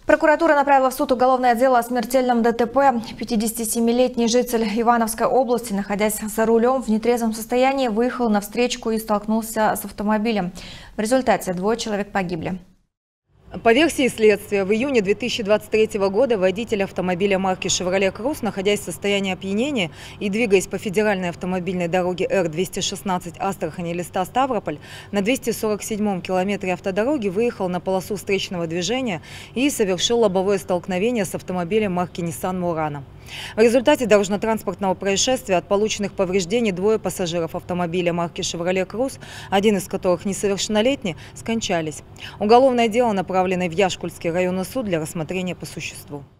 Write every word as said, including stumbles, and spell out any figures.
Прокуратура направила в суд уголовное дело о смертельном ДТП. пятидесятисемилетний житель Ивановской области, находясь за рулем в нетрезвом состоянии, выехал на встречку и столкнулся с автомобилем. В результате двое человек погибли. По версии следствия, в июне две тысячи двадцать третьего года водитель автомобиля марки «Шевроле Круз», находясь в состоянии опьянения и двигаясь по федеральной автомобильной дороге Р двести шестнадцать Астрахань-Элиста-Ставрополь, на двести сорок седьмом километре автодороги выехал на полосу встречного движения и совершил лобовое столкновение с автомобилем марки Nissan Murano. В результате дорожно-транспортного происшествия от полученных повреждений двое пассажиров автомобиля марки «Шевроле Круз», один из которых несовершеннолетний, скончались. Уголовное дело направлено в Яшкульский районный суд для рассмотрения по существу.